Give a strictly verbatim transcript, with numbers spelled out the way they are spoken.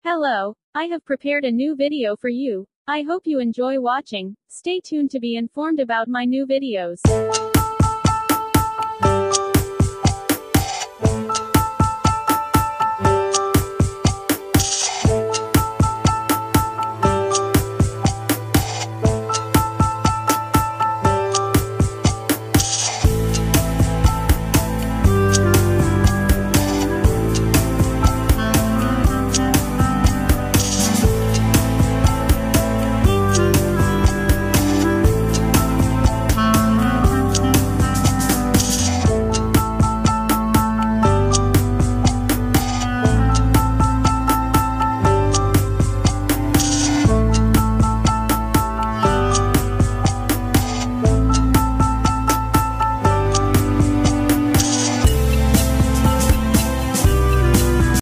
Hello, I have prepared a new video for you. I hope you enjoy watching. Stay tuned to be informed about my new videos.